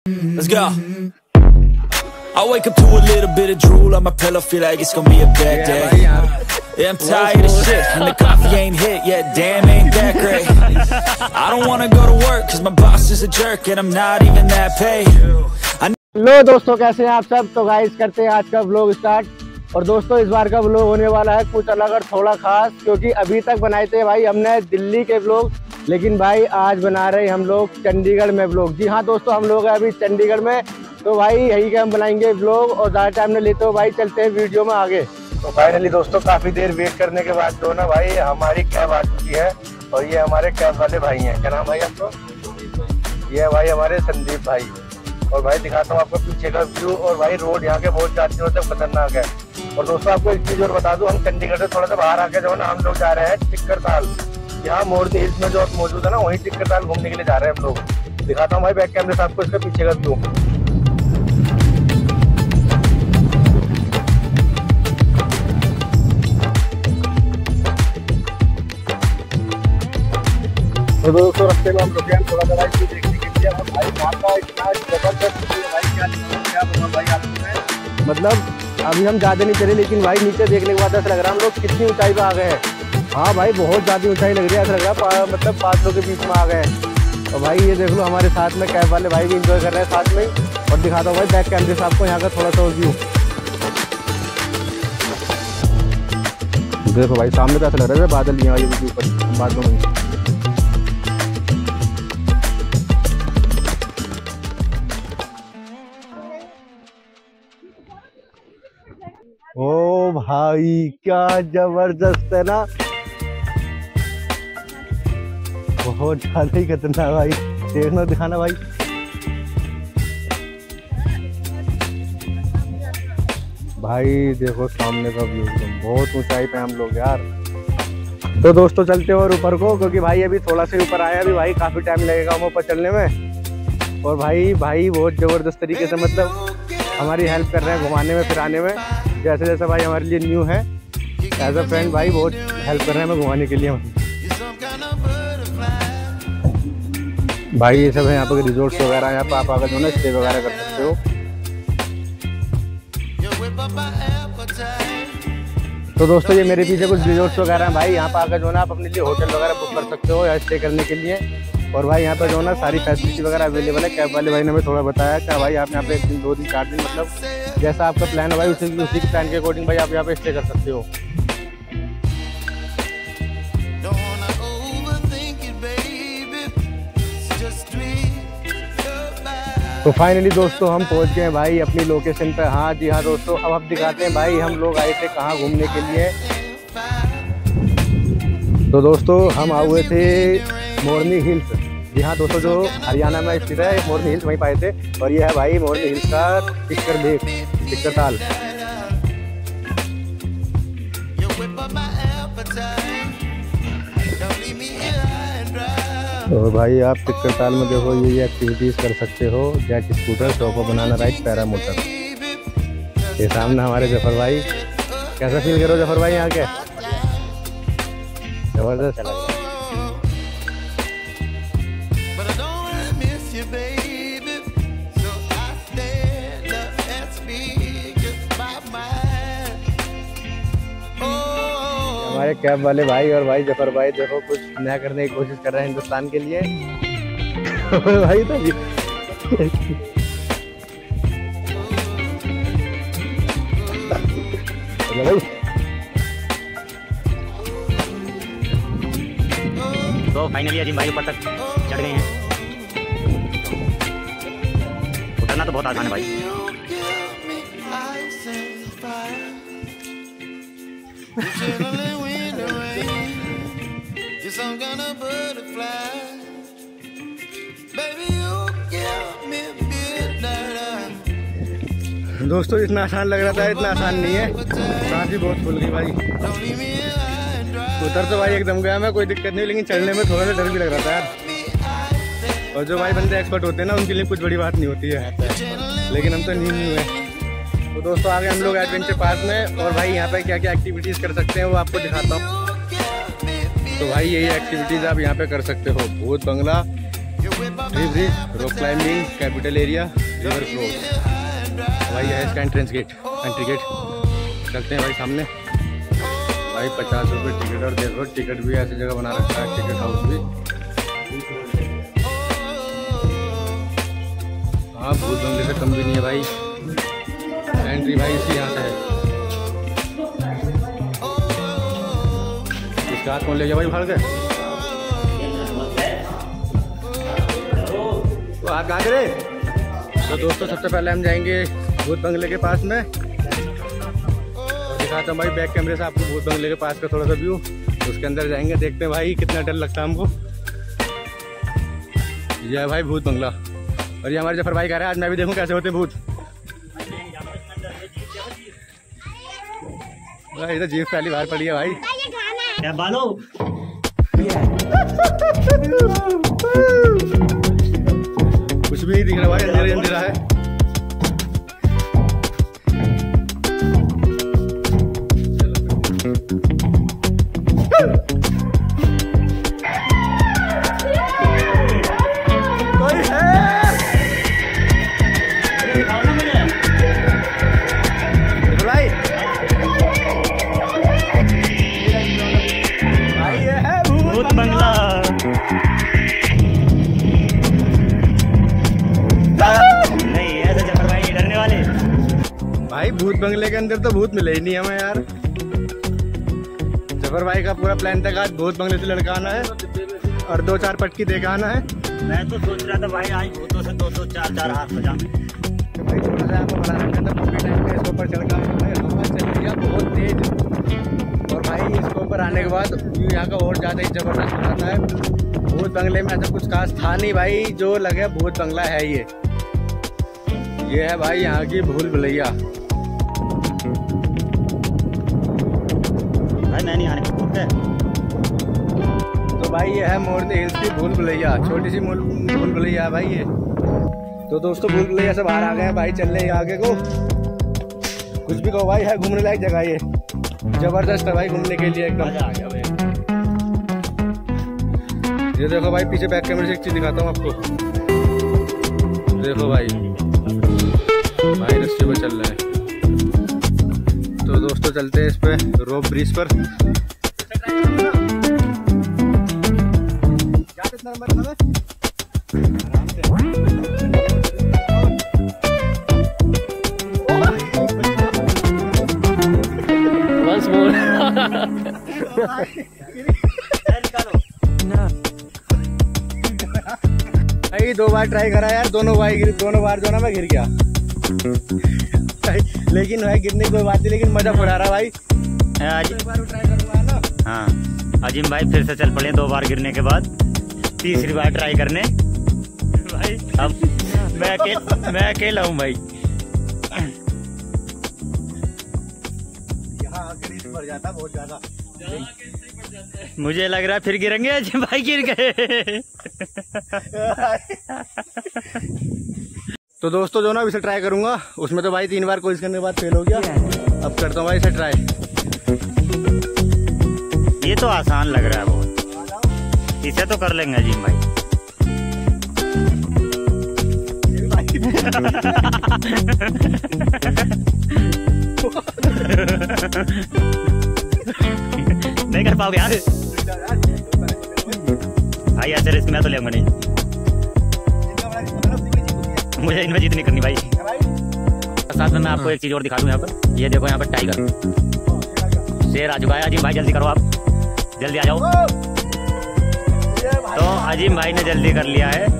Let's go. I wake up to a little bit of drool on my pillow, feel like it's gonna be a bad day. Yeah, I'm tired of shit, and the coffee ain't hit yet, damn ain't that great. I don't wanna go to work, cause my boss is a jerk, and I'm not even that paid. Hello दोस्तों, कैसे हैं आप सब। तो guys करते हैं आज का व्लॉग स्टार्ट। और दोस्तों इस बार का व्लॉग होने वाला है कुछ अलग और थोड़ा खास, क्योंकि अभी तक बनाए थे भाई हमने दिल्ली के व्लॉग, लेकिन भाई आज बना रहे हम लोग चंडीगढ़ में व्लॉग। जी हाँ दोस्तों, हम लोग हैं अभी चंडीगढ़ में, तो भाई यही के हम बनाएंगे व्लॉग और ज़्यादा टाइम नहीं लेते हो भाई, चलते हैं वीडियो में आगे। तो फाइनली दोस्तों काफ़ी देर वेट करने के बाद जो ना भाई हमारी कैब आ चुकी है, और ये हमारे कैब वाले भाई हैं। क्या नाम भाई आपको? ये है भाई हमारे संदीप भाई। और भाई दिखाता हूँ आपको पीछे का व्यू। और भाई रोड यहाँ के बहुत जाती होते खतरनाक है। और दोस्तों आपको एक चीज़ और बता दूँ, हम चंडीगढ़ से थोड़ा सा बाहर आके जो ना हम लोग जा रहे हैं टिक्कर ताल। यहाँ मोरनी हिल्स में जो मौजूद है ना, वहीं टिक्कर ताल घूमने के लिए जा रहे हैं हम लोग। दिखाता हूँ भाई बैक कैमरे से आपको इसका पीछे का व्यू। तो दोस्तों रास्ते में हम रुके हैं थोड़ा सा भाई देखने के लिए। और भाई वहाँ का इतना जबरदस्त भाई क्या बोला भाई आपको। मतलब अभी हम ज़्यादा नहीं चले, लेकिन भाई नीचे देखने के बाद ऐसा लग रहा है हम लोग कितनी ऊंचाई पे आ गए हैं। हाँ भाई बहुत ज़्यादा ऊंचाई लग रही है, ऐसा लग रहा है मतलब बादलों के बीच में आ गए हैं। और भाई ये देख लो हमारे साथ में कैब वाले भाई भी इंजॉय कर रहे हैं साथ में। और दिखाता हूँ भाई बैक कैमरे से आपको यहाँ का थोड़ा सा व्यू। देखो भाई सामने तो ऐसा लग रहा है बादल यहाँ ये ऊपर बादलों में। ओ भाई क्या जबरदस्त है ना, बहुत ज्यादा ही खतरनाक भाई। देखना दिखाना भाई। भाई देखो सामने का व्यू, बहुत ऊंचाई पे हम लोग यार। तो दोस्तों चलते और ऊपर को, क्योंकि भाई अभी थोड़ा से ऊपर आए अभी भाई काफी टाइम लगेगा हम ऊपर चलने में। और भाई बहुत जबरदस्त तरीके से मतलब हमारी हेल्प कर रहे हैं घुमाने में फिराने में। जैसे जैसे भाई हमारे लिए न्यू है, एज अ फ्रेंड भाई बहुत हेल्प कर रहे हैं हमें घुमाने के लिए। भाई ये सब है यहाँ पे रिजॉर्ट्स वगैरह, यहाँ पे आप आकर जो ना स्टे वगैरह कर सकते हो। तो दोस्तों ये मेरे पीछे कुछ रिजॉर्ट्स वगैरह हैं भाई, यहाँ पे आकर जो ना आप अपने लिए होटल वगैरह बुक कर सकते हो या स्टे करने के लिए। और भाई यहाँ पे जो ना सारी फैसिलिटी वगैरह अवेलेबल है। कैब वाले भाई ने हमें थोड़ा बताया कि भाई आप यहाँ पे 1 दिन 2 दिन 4 दिन मतलब जैसा आपका प्लान है भाई उसी के प्लान के अकॉर्डिंग भाई आप यहाँ पे स्टे कर सकते हो। तो फाइनली दोस्तों हम पहुँच गए भाई अपनी लोकेशन पे। हाँ जी हाँ दोस्तों, अब आप दिखाते हैं भाई हम लोग आए थे कहाँ घूमने के लिए। तो दोस्तों हम आए हुए थे मोरनी हिल्स। जी हाँ दोस्तों, जो हरियाणा में स्थित है मोरनी हिल्स, वहीं पाए थे। और ये है भाई मोरनी हिल्स का टिक्कर लेक, टिक्कर ताल। तो भाई आप टिक्कर ताल में देखो ये एक्टिविटीज़ कर सकते हो, जेट स्कूटर, टोको बनाना राइड, पैरा मोटर। ये सामने हमारे जफर भाई। कैसा फील करो जफर भाई यहाँ के? जबरदस्त लग रहा है। हमारे कैब वाले भाई और भाई जफर भाई देखो कुछ नया करने की कोशिश कर रहे हैं हिंदुस्तान के लिए। भाई तो फाइनली अजीम भाई ऊपर तक चढ़ गए हैं। उतरना तो बहुत आसान है भाई। दोस्तों इतना आसान लग रहा था, इतना आसान नहीं है। सांस भी बहुत फूल गई भाई। उतर तो भाई एकदम गया मैं, कोई दिक्कत नहीं, लेकिन चढ़ने में थोड़ा सा डर भी लग रहा था यार। और जो भाई बंदे एक्सपर्ट होते हैं ना उनके लिए कुछ बड़ी बात नहीं होती है, लेकिन हम तो न्यू है। तो दोस्तों आगे हम लोग एडवेंचर पार्क में, और भाई यहाँ पे क्या क्या एक्टिविटीज़ कर सकते हैं वो आपको दिखाता हूँ। तो भाई यही एक्टिविटीज़ आप यहाँ पे कर सकते हो। भूत बंगला, bridge, rock climbing, capital area, river cross. भाई है इसका एंट्रेंस गेट, एंट्री गेट। चलते हैं भाई सामने। भाई 50 रुपये टिकट, और देखो टिकट भी ऐसी जगह बना रखा है, टिकट हाउस भी। हाँ, भूत बंगले से कम भी नहीं है भाई। एंट्री भाई इसी यहाँ से है। इसका हाथ कौन ले गया भाई भाड़ के? तो हाथ कहाँ करे? तो दोस्तों सबसे पहले हम जाएंगे भूत बंगले के पास में, और दिखाता हूँ भाई बैक कैमरे से आपको भूत बंगले के पास का थोड़ा सा व्यू। उसके अंदर जाएंगे, देखते हैं भाई कितना डर लगता है हमको। ये है भाई भूत बंगला, और ये हमारे जफर भाई कह रहे हैं आज मैं भी देखूं कैसे होते भूत। भाई तो जीप पहली बार पड़ी है भाई। क्या बालो? कुछ भी नहीं दिख रहा भाई, अंधेरा अंधेरा है। भाई भूत बंगले के अंदर तो भूत मिले ही नहीं हमें यार। जफर भाई का पूरा प्लान था आज भूत बंगले से लड़का आना है और 2-4 पटकी देकर आना है। मैं तो सोच रहा था भाई आज भूतों से 2-4 हाथ बजा। भाई छोटा सा आपको बना रखा था पूरे टाइम पे, इसके ऊपर चढ़ कर भाई हवा चल रही है बहुत तेज, और भाई इसके ऊपर आने के बाद व्यू यहाँ का और ज़्यादा ही जबरदस्त बनाता है। भूत बंगले में ऐसा कुछ खास था नहीं भाई, जो लगे भूत बंगला है ये है भाई यहाँ की भूल भुलैया। भाई मैं नहीं आने है। तो भाई ये है मोरनी हिल्स की भूल भुलैया, छोटी सी भूल भुलैया है भाई ये। तो दोस्तों भूल भुलैया से बाहर आ गए हैं भाई, चल रहे आगे को। कुछ भी कहो भाई, है घूमने लायक जगह ये, जबरदस्त है भाई घूमने के लिए एकदम। मजा आ गया भाई। ये देखो भाई पीछे बैक कैमरे से एक चीज दिखाता हूँ आपको। देखो भाई रस्ते पर चल रहे हैं। तो दोस्तों चलते हैं इस पे रोप ब्रिज पर। Once more. भाई 2 बार ट्राई करा यार, दोनों बार जो ना मैं गिर गया। लेकिन भाई गिरने की कोई बात नहीं, लेकिन मजा फुरा रहा भाई। ट्राई करूंगा ना। हाँ अजीम भाई फिर से चल पड़े 2 बार गिरने के बाद, तीसरी बार ट्राई करने। भाई अब मैं अकेला हूँ भाई। यहाँ आकर इस पर जाता बहुत ज्यादा। मुझे लग रहा है फिर गिरेंगे, अजीम भाई गिर गए। तो दोस्तों जो ना इसे ट्राई करूंगा, उसमें तो भाई 3 बार कोशिश करने के बाद फेल हो गया। अब करता हूँ भाई इसे ट्राई। ये तो आसान लग रहा है बहुत, इसे तो कर लेंगे अजीम भाई। नहीं कर पाओगे यार भाई, ऐसे रिस्क मैं तो लेंगे नहीं। मुझे इनमें जीत नहीं करनी भाई। साथ में मैं आपको एक चीज और दिखा दूं, यहाँ पर ये देखो, यहाँ पर टाइगर शेर आ चुका है। अजीम भाई जल्दी करो, आप जल्दी आ जाओ। तो अजीम भाई ने जल्दी कर लिया है,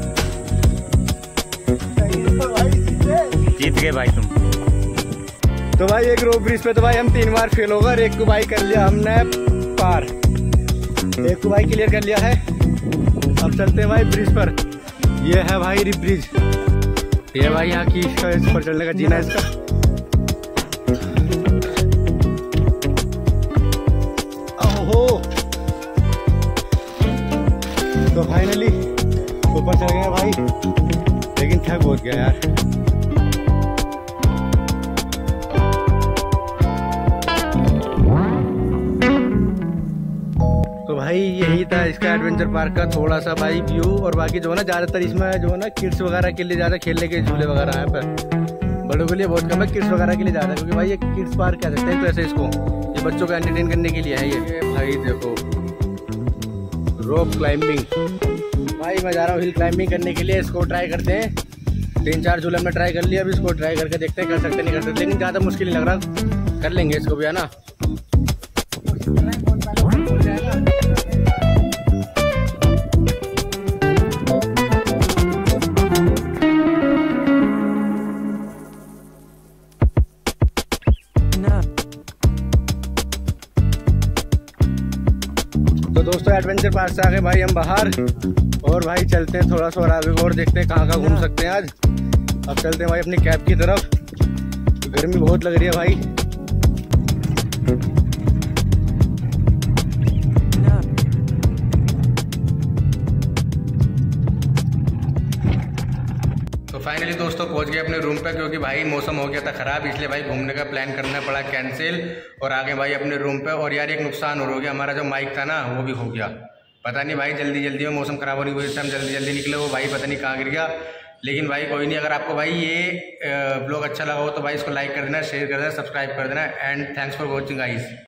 जीत गए भाई तुम। तो भाई एक रोप ब्रिज पे तो भाई हम 3 बार फेल हो गए, और एक को भाई कर लिया हमने पार, एक को भाई क्लियर कर लिया है। अब चलते हैं भाई ब्रिज पर। ये है भाई रिप ब्रिज, ये भाई यहाँ की इस पर चलने का जीना है इसका। ओहो, तो फाइनली ऊपर चल गए भाई, लेकिन थक बहुत गया यार। तो भाई भाई यही था इसका एडवेंचर पार्क का थोड़ा सा भाई व्यू। और बाकी जो है ना ज़्यादातर इसमें जो है ना किड्स वगैरह के लिए ज़्यादा खेलने के झूले वगैरह हैं पर बड़ों के लिए बहुत कम है, किड्स वगैरह के लिए ज़्यादा, क्योंकि भाई ये किड्स पार्क कह सकते हैं तो ऐसे इसको, ये बच्चों को एंटरटेन करने के लिए है ये। भाई देखो रोप क्लाइंबिंग, भाई मैं जा रहा हूँ हिल क्लाइंबिंग करने के लिए, इसको ट्राई करते हैं। 3-4 झूले हमने ट्राई कर लिया, अभी इसको ट्राई करके देखते हैं कर सकते नहीं कर सकते, लेकिन ज़्यादा मुश्किल नहीं लग रहा, कर लेंगे इसको भी, है ना। तो दोस्तों एडवेंचर पार्क से आगे भाई हम बाहर, और भाई चलते हैं थोड़ा सा और आगे और देखते हैं कहाँ घूम सकते हैं आज। अब चलते हैं भाई अपनी कैब की तरफ, गर्मी बहुत लग रही है भाई। तो फाइनली दोस्तों पहुंच गए अपने रूम पे, क्योंकि भाई मौसम हो गया था ख़राब, इसलिए भाई घूमने का प्लान करना पड़ा कैंसिल, और आगे भाई अपने रूम पे। और यार एक नुकसान और हो गया, हमारा जो माइक था ना वो भी हो गया, पता नहीं भाई जल्दी में मौसम ख़राब होने की वजह से हम जल्दी निकले, वो भाई पता नहीं कहाँ गिर गया। लेकिन भाई कोई नहीं, अगर आपको भाई ये ब्लॉग अच्छा लगा हो तो भाई इसको लाइक कर देना, शेयर कर देना, सब्सक्राइब कर देना, and thanks for watching guys.